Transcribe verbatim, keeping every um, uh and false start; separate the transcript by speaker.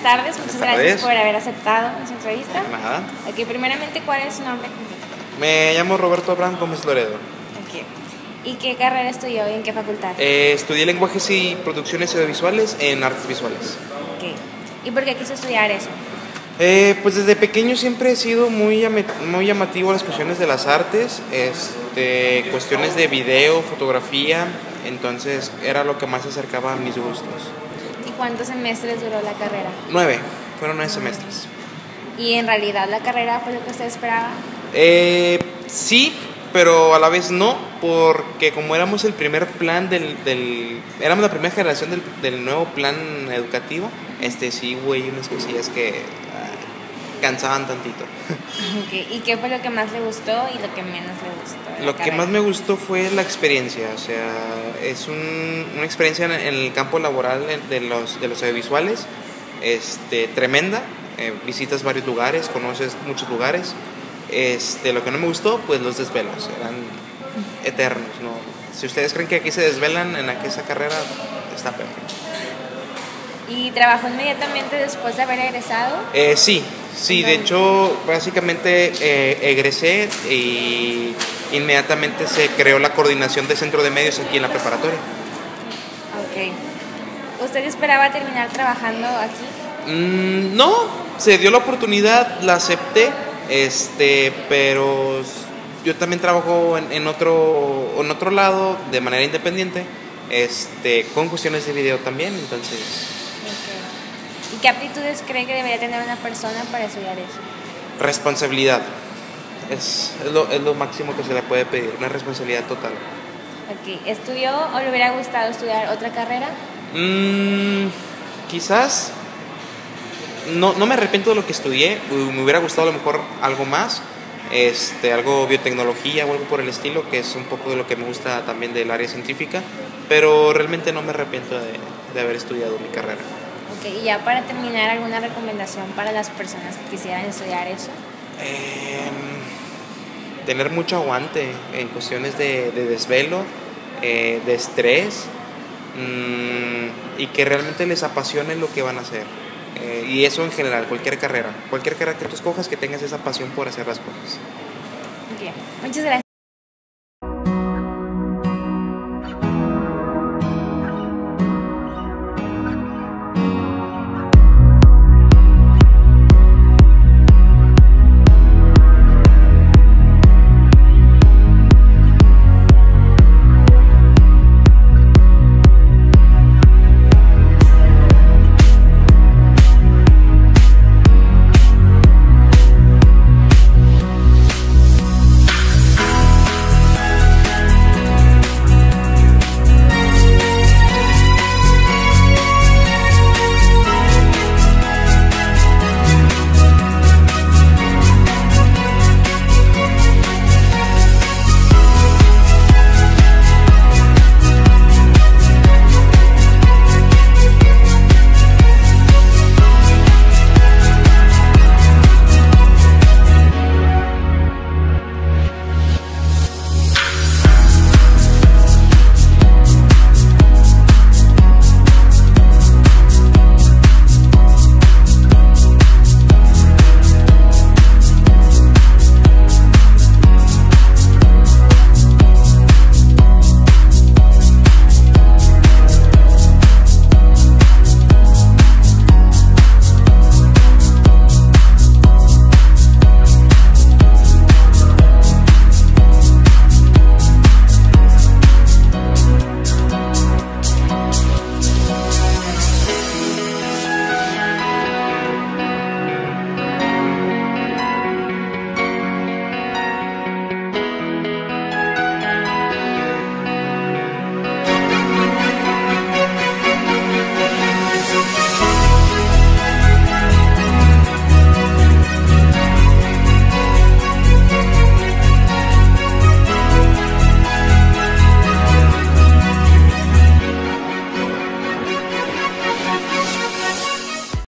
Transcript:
Speaker 1: tardes, muchas
Speaker 2: Buenas
Speaker 1: gracias
Speaker 2: tardes.
Speaker 1: por haber aceptado nuestra entrevista.
Speaker 2: Nada.
Speaker 1: Ok, primeramente, ¿cuál es su nombre completo?
Speaker 2: Me llamo Roberto Abraham Gómez Loredo.
Speaker 1: Ok. ¿Y qué carrera estudió y en qué facultad?
Speaker 2: Eh, estudié lenguajes y producciones audiovisuales en artes visuales.
Speaker 1: Ok. ¿Y por qué quiso estudiar eso?
Speaker 2: Eh, pues desde pequeño siempre he sido muy, llame- muy llamativo a las cuestiones de las artes, este, cuestiones de video, fotografía, entonces era lo que más se acercaba a mis gustos.
Speaker 1: ¿Y cuántos semestres duró la carrera?
Speaker 2: Nueve, fueron nueve semestres.
Speaker 1: ¿Y en realidad la carrera fue lo que usted esperaba?
Speaker 2: Eh, sí, pero a la vez no, porque como éramos el primer plan del, del éramos la primera generación del, del nuevo plan educativo, este sí hubo ahí unas cosillas que ah, cansaban tantito.
Speaker 1: Ok. ¿Y qué fue lo que más le gustó y lo que menos le gustó de la
Speaker 2: Lo que
Speaker 1: carrera?
Speaker 2: más me gustó fue la experiencia, o sea, es un- una experiencia en, en el campo laboral de los, de los audiovisuales, este, tremenda, eh, visitas varios lugares, conoces muchos lugares. Este, lo que no me gustó, pues los desvelos, eran eternos, ¿no? Si ustedes creen que aquí se desvelan en aquella esa carrera, está peor.
Speaker 1: ¿Y trabajó inmediatamente después de haber egresado?
Speaker 2: Eh, sí, sí, de
Speaker 1: ¿Dónde?
Speaker 2: hecho, básicamente eh, egresé y inmediatamente se creó la coordinación de centro de medios aquí en la preparatoria.
Speaker 1: Ok. ¿Usted esperaba terminar trabajando aquí?
Speaker 2: Mm, no, se dio la oportunidad, la acepté, este, pero yo también trabajo en, en otro, en otro lado de manera independiente, este, con cuestiones de video también, entonces
Speaker 1: Ok. ¿Y qué aptitudes cree que debería tener una persona para estudiar eso?
Speaker 2: responsabilidad es, es, lo, es lo máximo que se le puede pedir, una responsabilidad total.
Speaker 1: Ok. ¿Estudió o le hubiera gustado estudiar otra carrera?
Speaker 2: Mm, quizás no, no me arrepiento de lo que estudié, me hubiera gustado a lo mejor algo más, este, algo biotecnología o algo por el estilo, que es un poco de lo que me gusta también del área científica, pero realmente no me arrepiento de, de haber estudiado mi carrera.
Speaker 1: Ok. Y ya para terminar, ¿alguna recomendación para las personas que quisieran estudiar eso?
Speaker 2: Eh, tener mucho aguante en cuestiones de, de desvelo, eh, de estrés, mmm, y que realmente les apasione lo que van a hacer. Eh, y eso en general, cualquier carrera, cualquier carrera que tú escojas, que tengas esa pasión por hacer las cosas.
Speaker 1: Bien. Muchas gracias.